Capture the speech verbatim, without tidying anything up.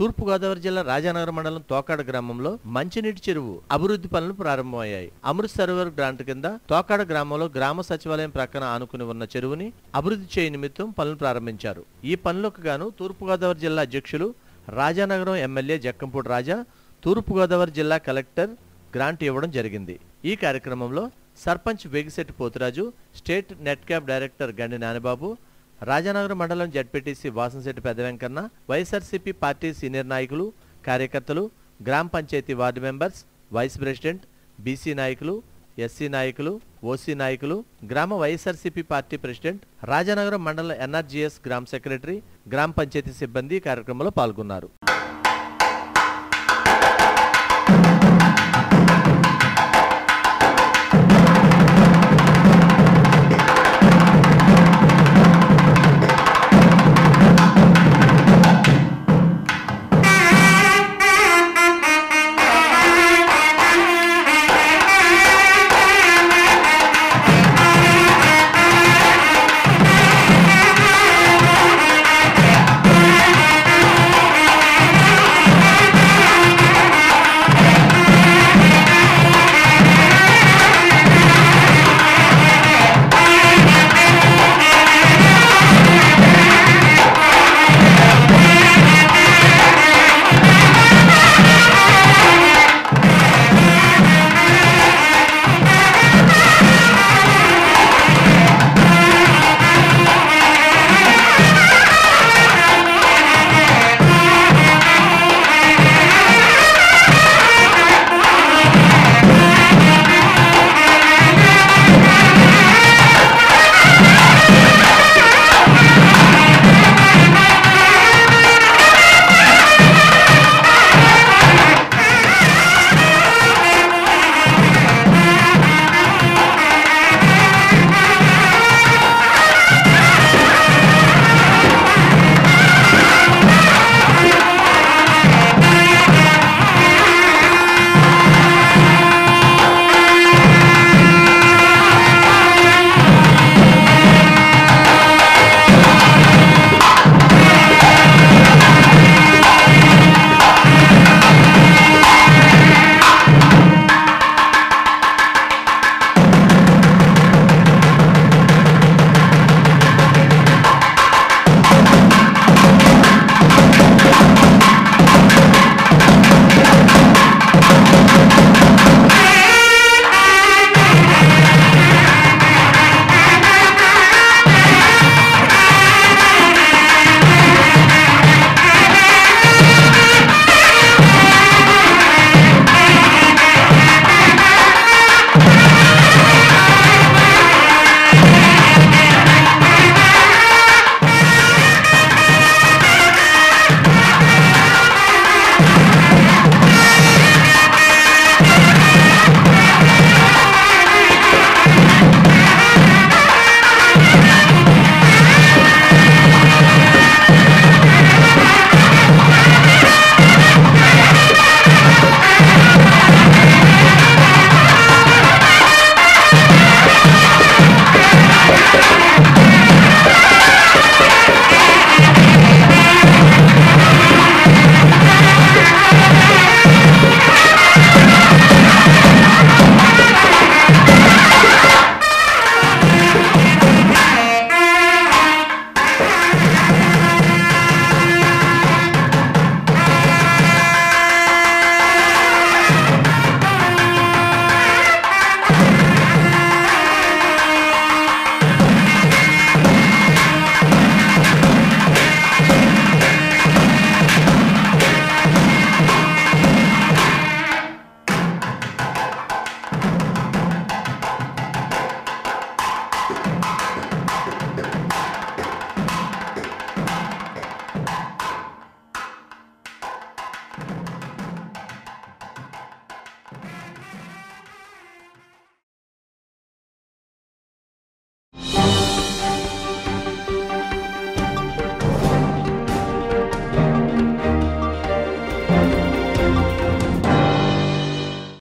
తూర్పుగోదావరి జిల్లా రాజానగరం మండలం తోకాడ గ్రామంలో మంచినీటి చెరువు అభివృద్ధి పనులు ప్రారంభమయ్యాయి. అమృత్ సరోవర్ గ్రాంట్ కింద తోకాడ గ్రామంలో గ్రామ సచివాలయం ప్రక్కన ఆనుకుని ఉన్న చెరువుని అభివృద్ధి చేయ నిమిత్తం పనులు ప్రారంభించారు. ఈ పనులకు గాను తూర్పుగోదావరి జిల్లా అధ్యక్షులు, రాజానగరం ఎమ్మెల్యే జక్కంపూడి రాజా, తూర్పుగోదావరి జిల్లా కలెక్టర్ గ్రాంట్ ఇవ్వడం జరిగింది. ఈ కార్యక్రమంలో sarpanch Vegisetti Poturaju, state net cap director Gandi Nanibabu, Rajanagaram మండలం జడ్పీటీసీ వాసంశెట్టి పెద్ద వెంకన్న, వైఎస్ఆర్సీపీ పార్టీ సీనియర్ నాయకులు, కార్యకర్తలు, గ్రామ panchayat ward members, vice president, BC నాయకులు, ఎస్సీ నాయకులు, ఓసీ నాయకులు, గ్రామ వైఎస్ఆర్సీపీ పార్టీ ప్రెసిడెంట్, రాజానగరం మండల ఎన్ఆర్జీఎస్ గ్రామ సెక్రటరీ, గ్రామ పంచాయతీ సిబ్బంది కార్యక్రమంలో పాల్గొన్నారు.